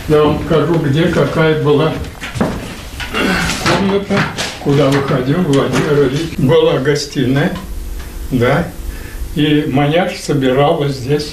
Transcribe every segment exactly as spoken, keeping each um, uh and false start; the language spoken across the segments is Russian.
Я вам покажу, где какая была комната, куда выходил Владимир Ильич. Была гостиная, да, и маняш собирала здесь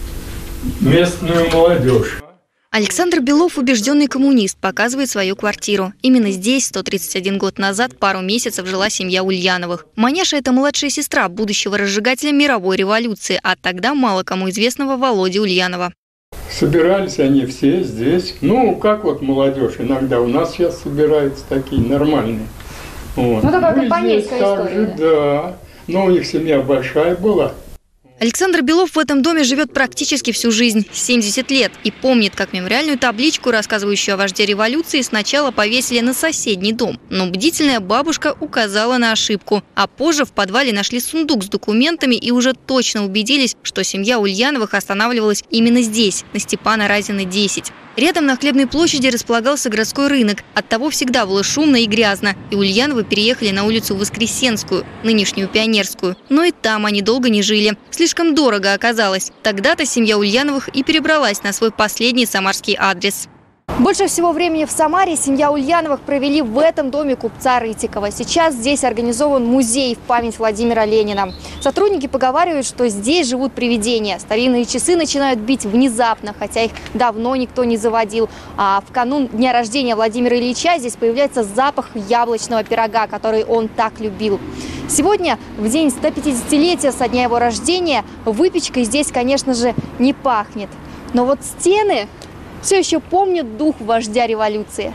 местную молодежь. Александр Белов, убежденный коммунист, показывает свою квартиру. Именно здесь сто тридцать один год назад пару месяцев жила семья Ульяновых. Маняша – это младшая сестра будущего разжигателя мировой революции, а тогда мало кому известного Володи Ульянова. Собирались они все здесь. Ну, как вот молодежь иногда у нас сейчас собираются такие нормальные. Вот. Ну, такая ну, компанейская история. Также, да. Но у них семья большая была. Александр Белов в этом доме живет практически всю жизнь – семьдесят лет. И помнит, как мемориальную табличку, рассказывающую о вожде революции, сначала повесили на соседний дом. Но бдительная бабушка указала на ошибку. А позже в подвале нашли сундук с документами и уже точно убедились, что семья Ульяновых останавливалась именно здесь, на Степана Разина, десять. Рядом на Хлебной площади располагался городской рынок. Оттого всегда было шумно и грязно. И Ульяновы переехали на улицу Воскресенскую, нынешнюю Пионерскую. Но и там они долго не жили. Слишком дорого оказалось. Тогда-то семья Ульяновых и перебралась на свой последний самарский адрес. Больше всего времени в Самаре семья Ульяновых провели в этом доме купца Рытикова. Сейчас здесь организован музей в память Владимира Ленина. Сотрудники поговаривают, что здесь живут привидения. Старинные часы начинают бить внезапно, хотя их давно никто не заводил. А в канун дня рождения Владимира Ильича здесь появляется запах яблочного пирога, который он так любил. Сегодня, в день стопятидесятилетия со дня его рождения, выпечкой здесь, конечно же, не пахнет. Но вот стены все еще помнят дух вождя революции.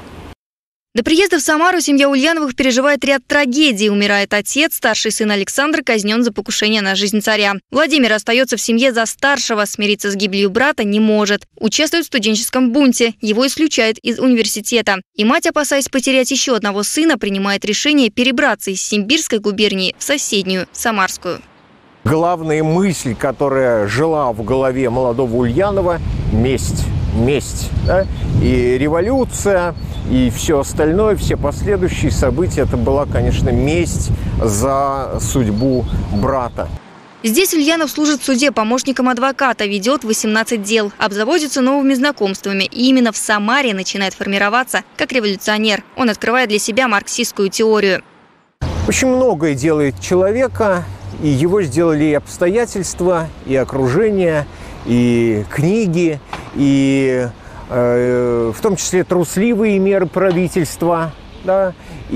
До приезда в Самару семья Ульяновых переживает ряд трагедий. Умирает отец, старший сын Александр казнен за покушение на жизнь царя. Владимир остается в семье за старшего, смириться с гибелью брата не может. Участвует в студенческом бунте, его исключают из университета. И мать, опасаясь потерять еще одного сына, принимает решение перебраться из Симбирской губернии в соседнюю, Самарскую. Главная мысль, которая жила в голове молодого Ульянова – месть. Месть. Да? И революция, и все остальное, все последующие события – это была, конечно, месть за судьбу брата. Здесь Ульянов служит в суде помощником адвоката, ведет восемнадцать дел, обзаводится новыми знакомствами. И именно в Самаре начинает формироваться как революционер. Он открывает для себя марксистскую теорию. Очень многое делает человека, и его сделали и обстоятельства, и окружение, и книги, и э, в том числе трусливые меры правительства, да,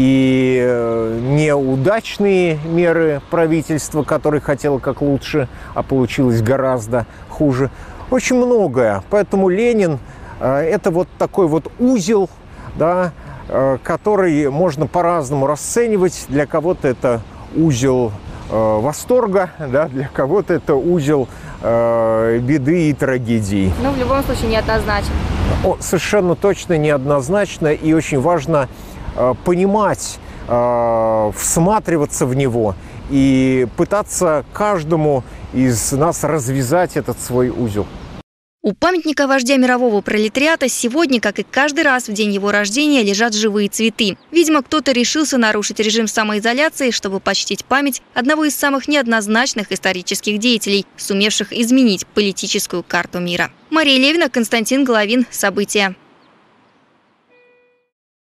и э, неудачные меры правительства, которое хотело как лучше, а получилось гораздо хуже. Очень многое. Поэтому Ленин э, – это вот такой вот узел, да, э, который можно по-разному расценивать. Для кого-то это узел восторга, да, для кого-то это узел э, беды и трагедии. Но в любом случае неоднозначно. О, совершенно точно неоднозначно, и очень важно э, понимать, э, всматриваться в него и пытаться каждому из нас развязать этот свой узел. У памятника вождя мирового пролетариата сегодня, как и каждый раз в день его рождения, лежат живые цветы. Видимо, кто-то решился нарушить режим самоизоляции, чтобы почтить память одного из самых неоднозначных исторических деятелей, сумевших изменить политическую карту мира. Мария Левина, Константин Головин. События.